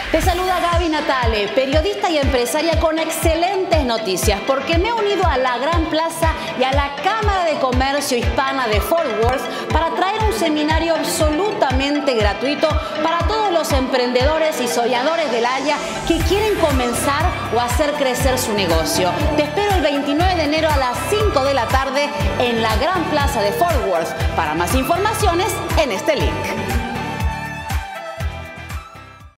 Te saluda Gaby Natale, periodista y empresaria con excelentes noticias, porque me he unido a la Gran Plaza y a la Cámara de Comercio Hispana de Fort Worth para traer un seminario absolutamente gratuito para todos los emprendedores y soñadores del área que quieren comenzar o hacer crecer su negocio. Te espero el 29 de enero a las 5 de la tarde en la Gran Plaza de Fort Worth. Para más informaciones, en este link.